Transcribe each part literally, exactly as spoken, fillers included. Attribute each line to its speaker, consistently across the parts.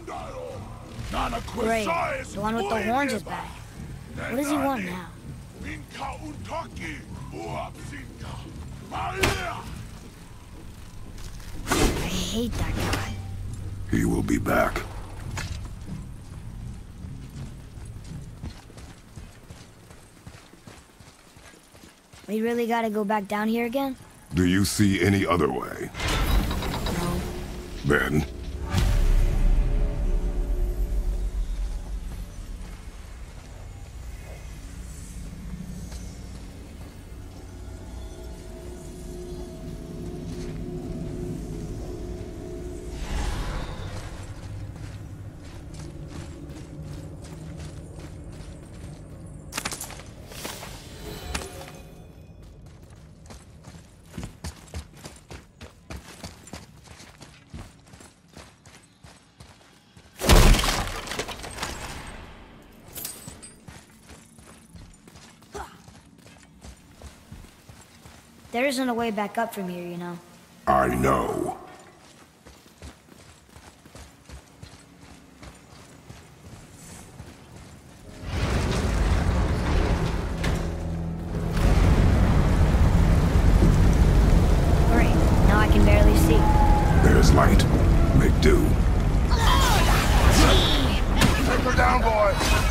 Speaker 1: Great. The one with the horns is back. What does he want now? I hate that guy.
Speaker 2: He will be back.
Speaker 1: We really gotta go back down here again?
Speaker 2: Do you see any other way?
Speaker 1: No.
Speaker 2: Then...
Speaker 1: There isn't a way back up from here, you know.
Speaker 2: I know.
Speaker 1: Great. Now I can barely see.
Speaker 2: There's light. Make do.
Speaker 3: Take her down, boy!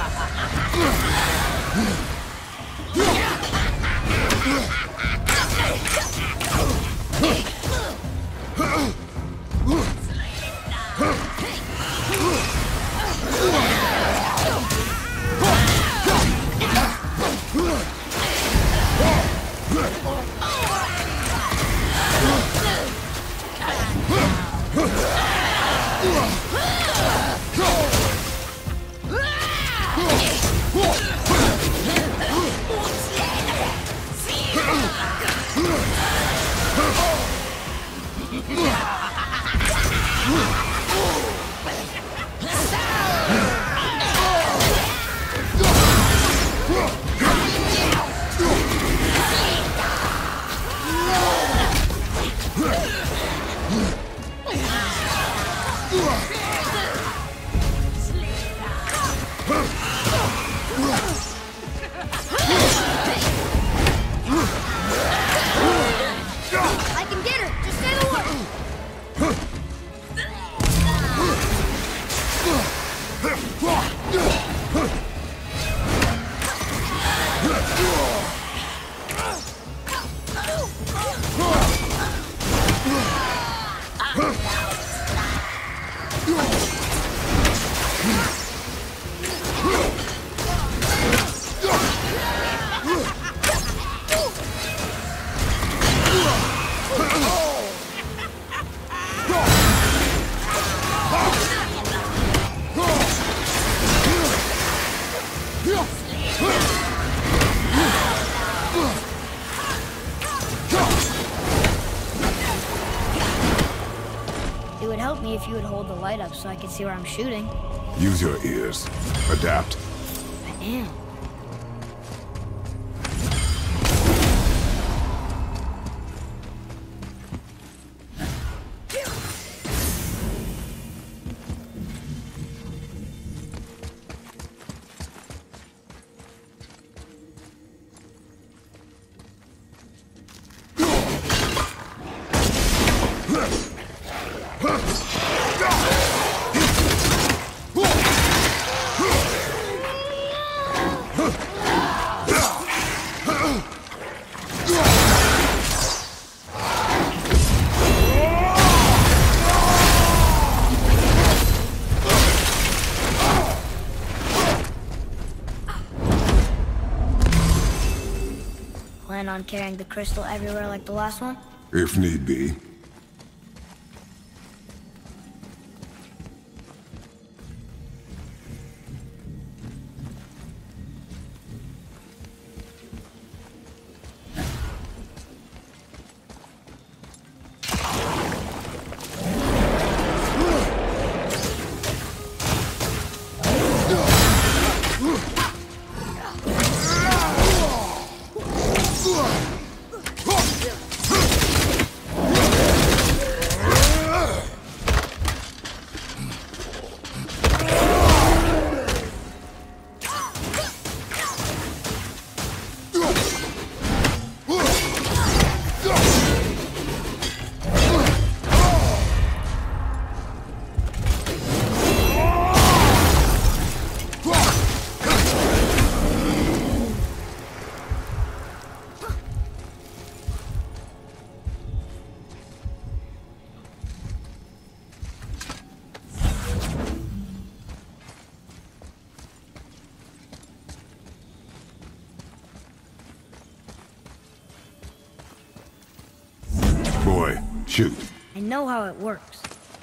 Speaker 1: It would help me if you would hold the light up so I could see where I'm shooting.
Speaker 2: Use your ears. Adapt.
Speaker 1: I am. Plan on carrying the crystal everywhere like the last one?
Speaker 2: If need be. Shoot.
Speaker 1: I know how it works.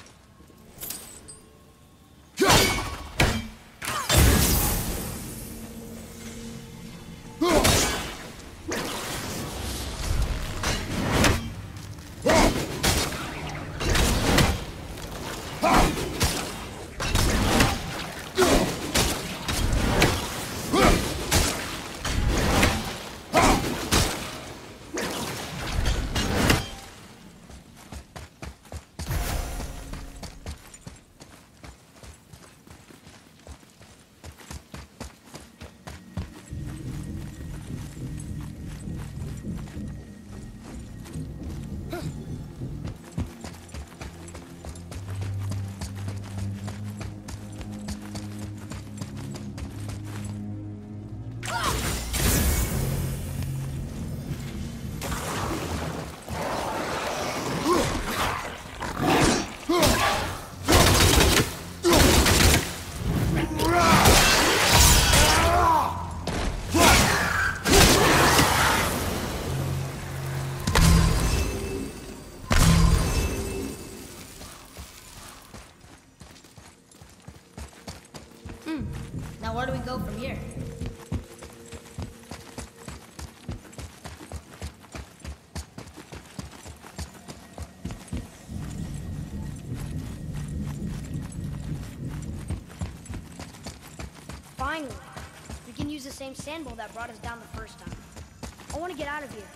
Speaker 1: Now where do we go from here? Finally, we can use the same sand bowl that brought us down the first time. I want to get out of here.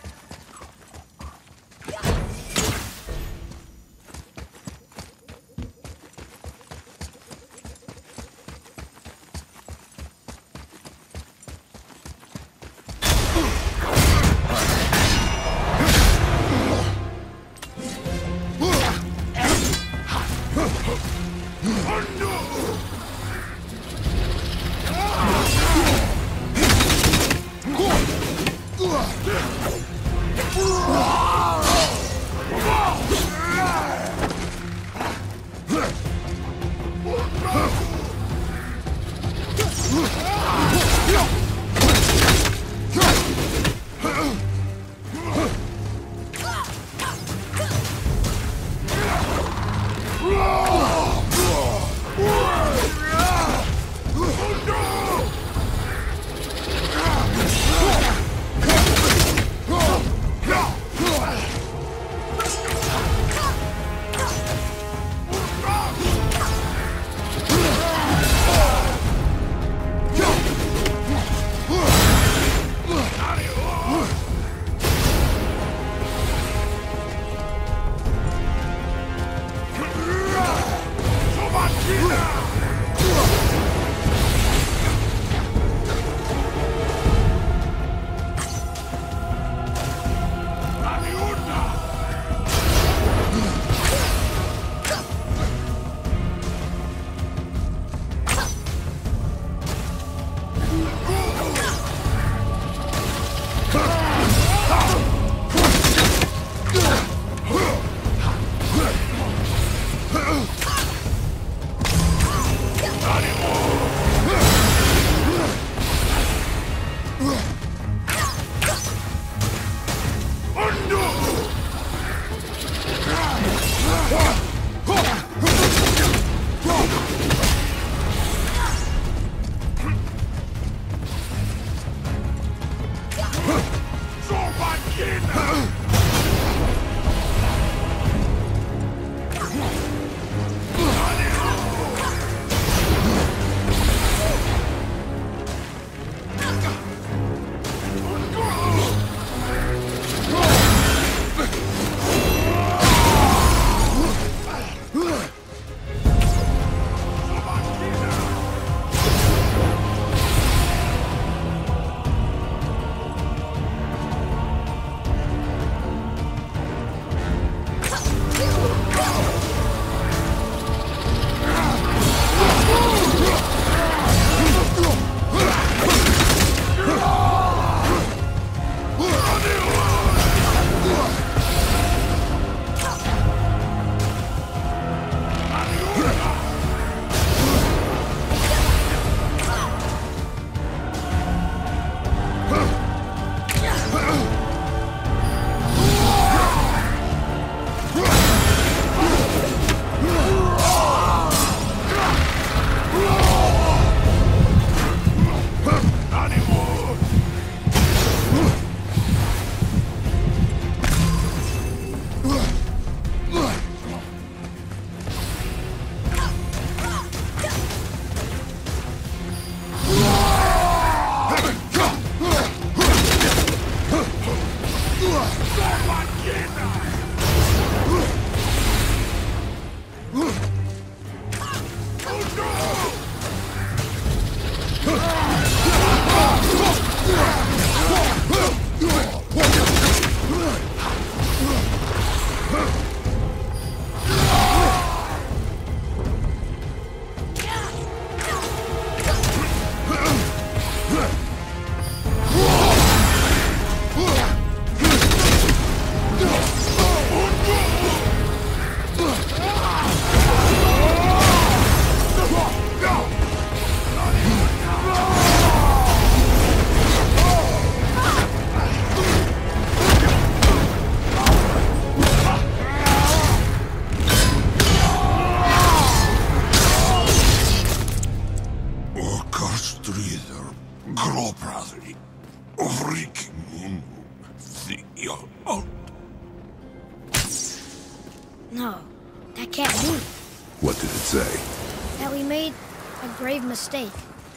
Speaker 2: What did it say?
Speaker 1: That we made a grave mistake.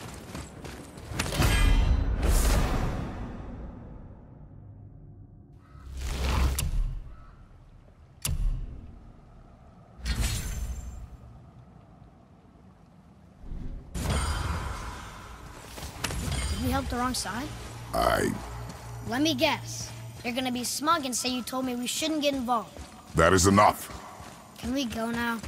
Speaker 1: Did we help the wrong side?
Speaker 2: I...
Speaker 1: Let me guess. You're gonna be smug and say you told me we shouldn't get involved.
Speaker 2: That is enough.
Speaker 1: Can we go now?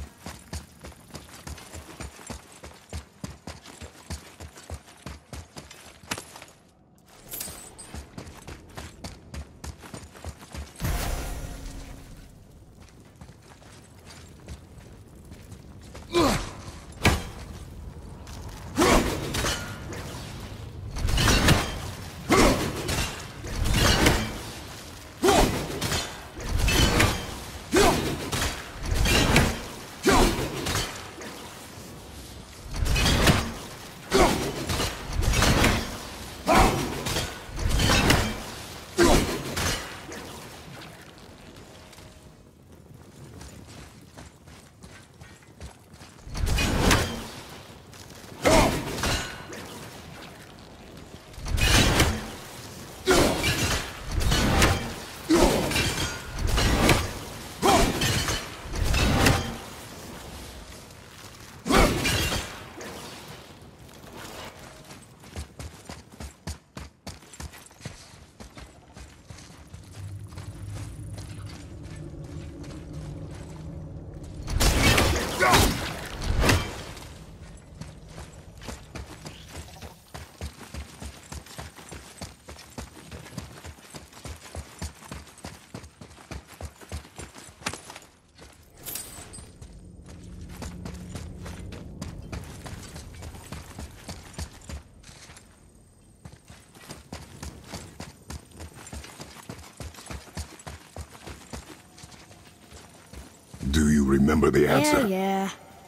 Speaker 2: Do you remember the answer?
Speaker 1: Yeah, yeah.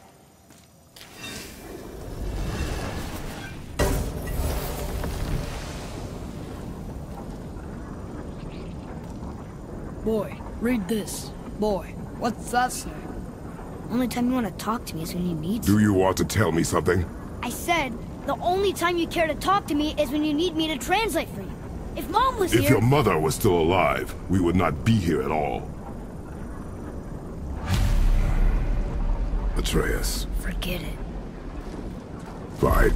Speaker 4: Boy, read this. Boy, what's that say?
Speaker 1: Only time you want to talk to me is when you need to.
Speaker 2: Do you want to tell me something?
Speaker 1: I said, the only time you care to talk to me is when you need me to translate for you. If Mom was
Speaker 2: If
Speaker 1: here...
Speaker 2: your mother was still alive, we would not be here at all. Atreus.
Speaker 1: Forget it.
Speaker 2: Fine.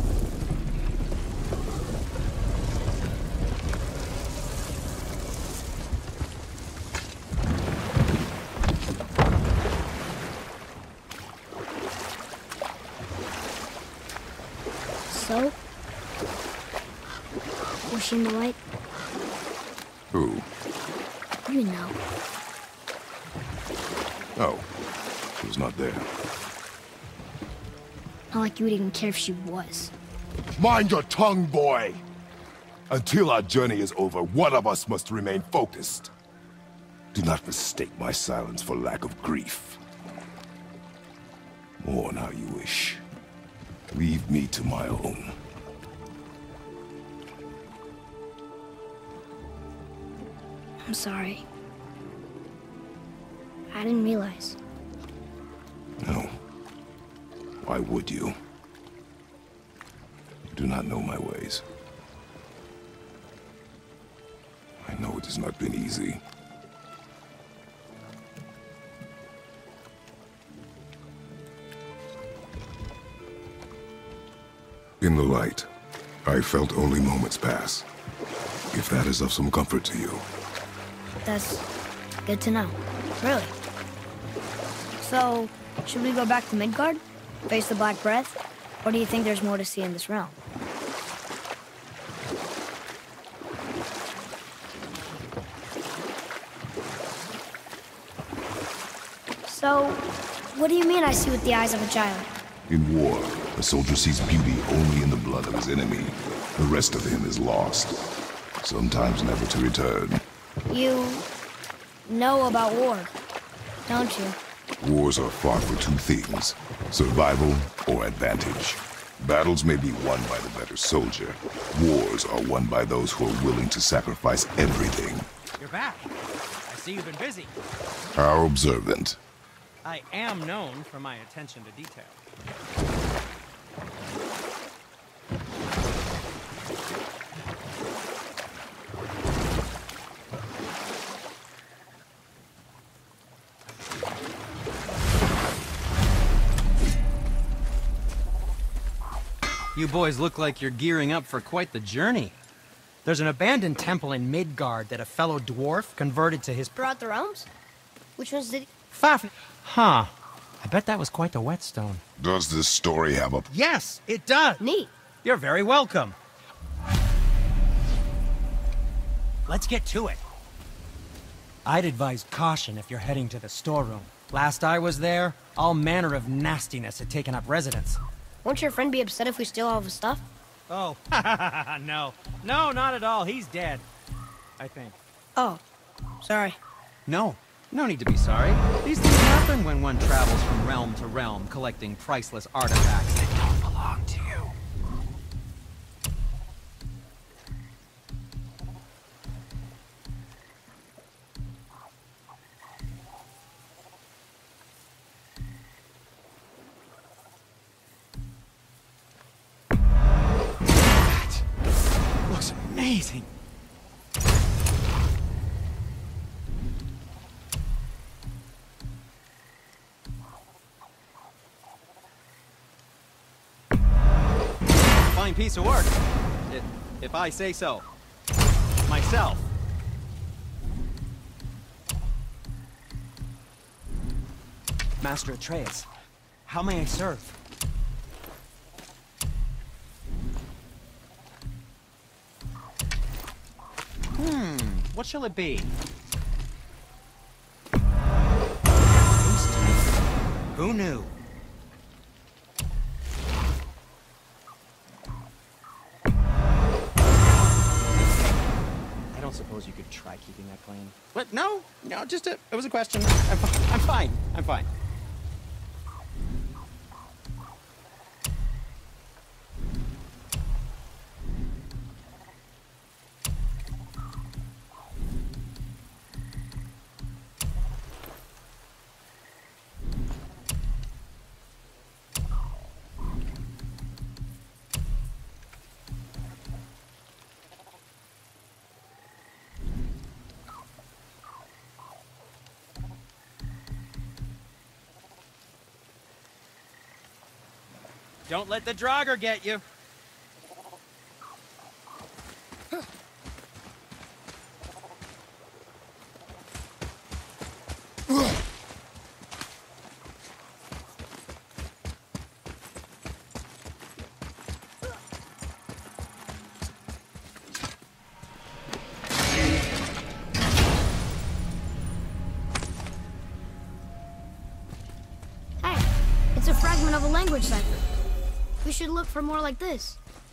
Speaker 1: So? Was she in the light?
Speaker 2: Who?
Speaker 1: You know.
Speaker 2: Oh. She was not there.
Speaker 1: Not like you would even care if she was.
Speaker 3: Mind your tongue, boy! Until our journey is over, one of us must remain focused. Do not mistake my silence for lack of grief. Mourn how you wish. Leave me to my own.
Speaker 1: I'm sorry. I didn't realize.
Speaker 3: No. Why would you? You do not know my ways. I know it has not been easy.
Speaker 2: In the light, I felt only moments pass. If that is of some comfort to you.
Speaker 1: That's good to know. Really. So, should we go back to Midgard? Face the Black Breath? Or do you think there's more to see in this realm? So, what do you mean I see with the eyes of a child?
Speaker 2: In war, a soldier sees beauty only in the blood of his enemy. The rest of him is lost, sometimes never to return.
Speaker 1: You know about war, don't you?
Speaker 2: Wars are fought for two things, survival or advantage. Battles may be won by the better soldier. Wars are won by those who are willing to sacrifice everything.
Speaker 5: You're back. I see you've been busy.
Speaker 2: How observant.
Speaker 5: I am known for my attention to detail. You boys look like you're gearing up for quite the journey. There's an abandoned temple in Midgard that a fellow dwarf converted to his...
Speaker 1: Throughout the realms? Which ones did he...
Speaker 5: Faf... Huh. I bet that was quite the whetstone.
Speaker 2: Does this story have a...
Speaker 5: Yes, it does!
Speaker 1: Neat.
Speaker 5: You're very welcome. Let's get to it. I'd advise caution if you're heading to the storeroom. Last I was there, all manner of nastiness had taken up residence.
Speaker 1: Won't your friend be upset if we steal all of his stuff?
Speaker 5: Oh, no. No, not at all. He's dead. I think.
Speaker 1: Oh, sorry.
Speaker 5: No. No need to be sorry. These things happen when one travels from realm to realm, collecting priceless artifacts that don't belong to you. That looks amazing. Fine piece of work, if, if I say so. Myself. Master Atreus, how may I serve? Hmm, what shall it be? Who knew? I don't suppose you could try keeping that clean. What? No, no, just a, it was a question. I'm, fi I'm fine, I'm fine. Don't let the Draugr get you.
Speaker 1: Hey, it's a fragment of a language cipher. We should look for more like this.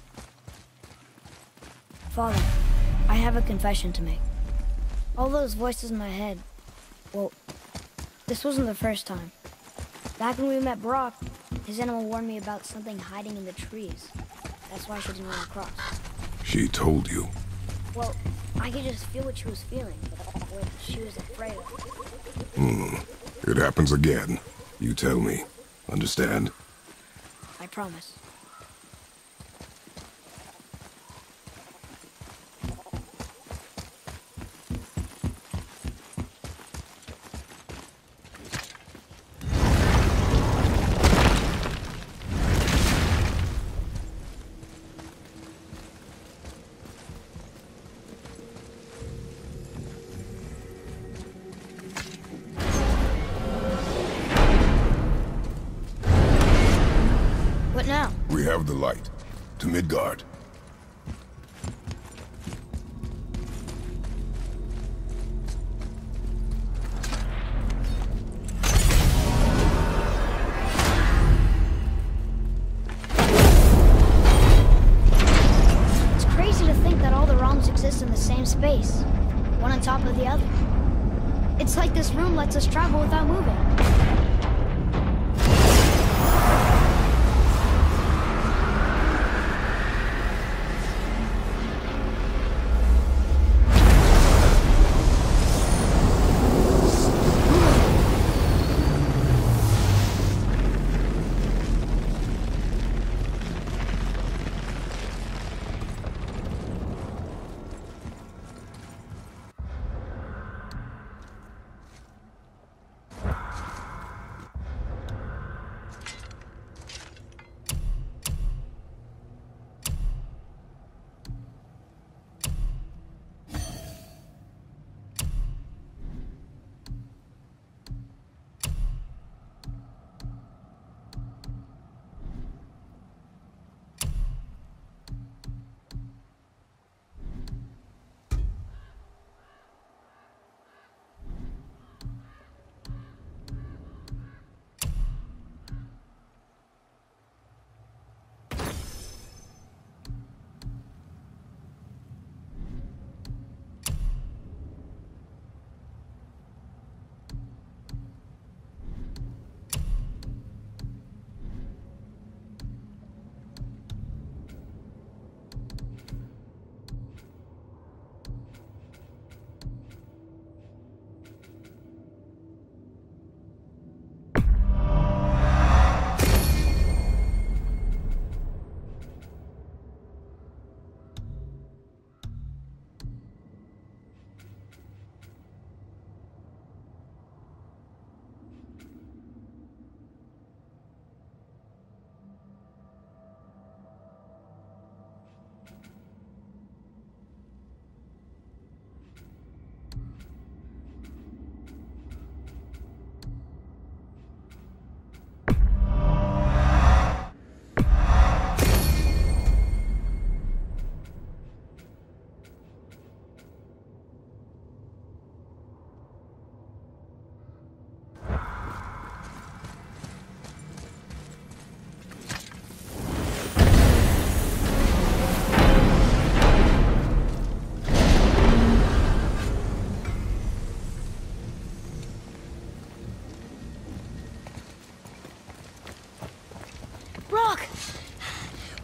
Speaker 1: Father, I have a confession to make. All those voices in my head, well, this wasn't the first time. Back when we met Brock, his animal warned me about something hiding in the trees. That's why she didn't run across.
Speaker 2: She told you.
Speaker 1: Well, I could just feel what she was feeling, what she was afraid of.
Speaker 2: Hmm. It happens again. You tell me. Understand?
Speaker 1: I promise. What now?
Speaker 2: We have the light. To Midgard.
Speaker 1: It's crazy to think that all the realms exist in the same space, one on top of the other. It's like this room lets us travel without moving.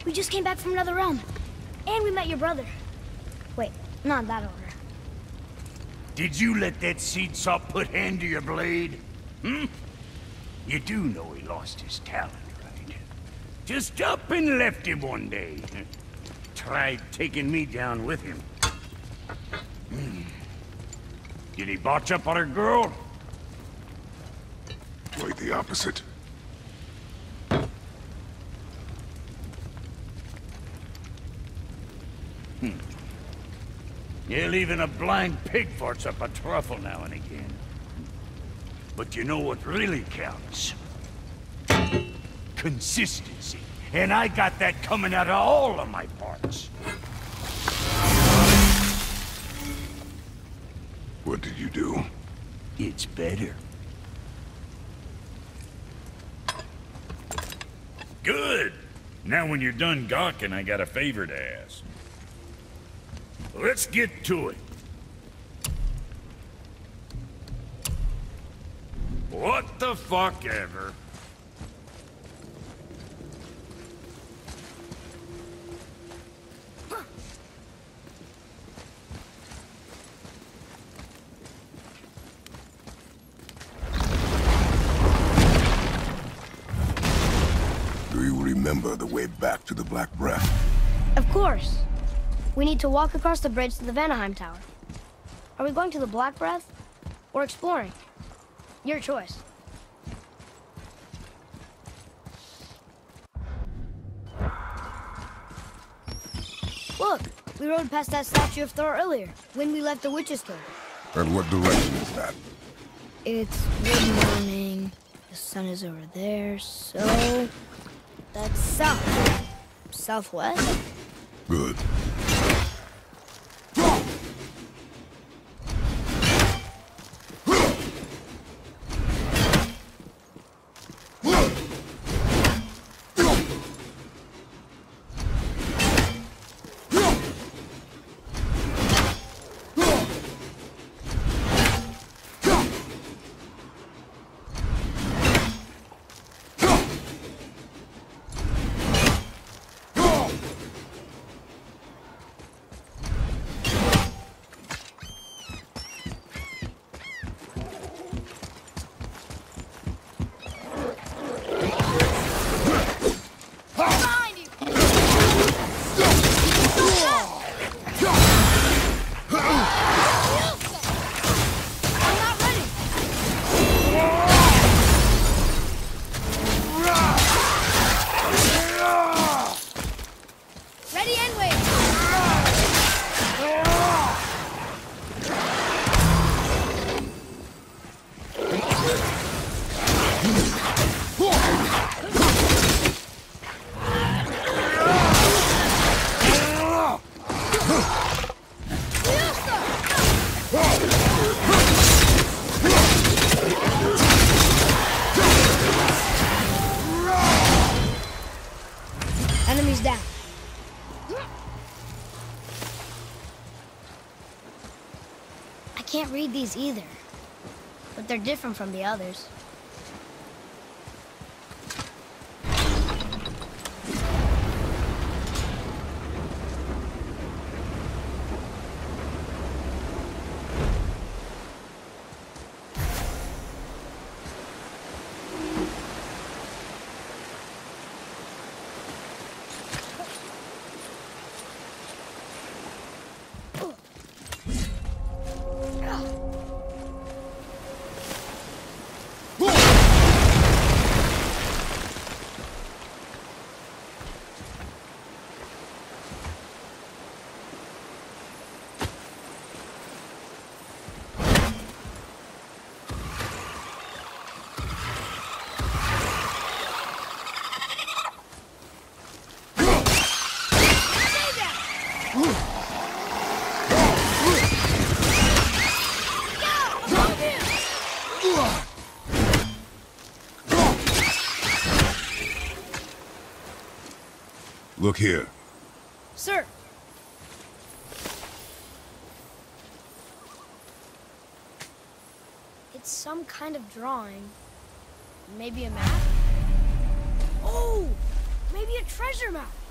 Speaker 1: We just came back from another realm. And we met your brother. Wait, not in that order.
Speaker 6: Did you let that seed sop put hand to your blade? Hmm? You do know he lost his talent, right? Just up and left him one day. Tried taking me down with him. Hmm. Did he botch up on her girl?
Speaker 2: Quite the opposite.
Speaker 6: Hmm. Yeah, even a blind pig farts up a truffle now and again. But you know what really counts? Consistency. And I got that coming out of all of my parts.
Speaker 2: What did you do?
Speaker 6: It's better. Good! Now when you're done gawking, I got a favor to ask. Let's get to it. What the fuck ever?
Speaker 2: Do you remember the way back to the Black Breath?
Speaker 1: Of course. We need to walk across the bridge to the Vanaheim Tower. Are we going to the Black Breath or exploring? Your choice. Look, we rode past that statue of Thor earlier, when we left the Witch's Cave.
Speaker 2: And what direction is that?
Speaker 1: It's mid-morning, the sun is over there, so... that's south. Southwest?
Speaker 2: Good.
Speaker 1: Enemies down. I can't read these either, but they're different from the others.
Speaker 2: Look here.
Speaker 1: Sir. It's some kind of drawing. Maybe a map? Oh! Maybe a treasure map!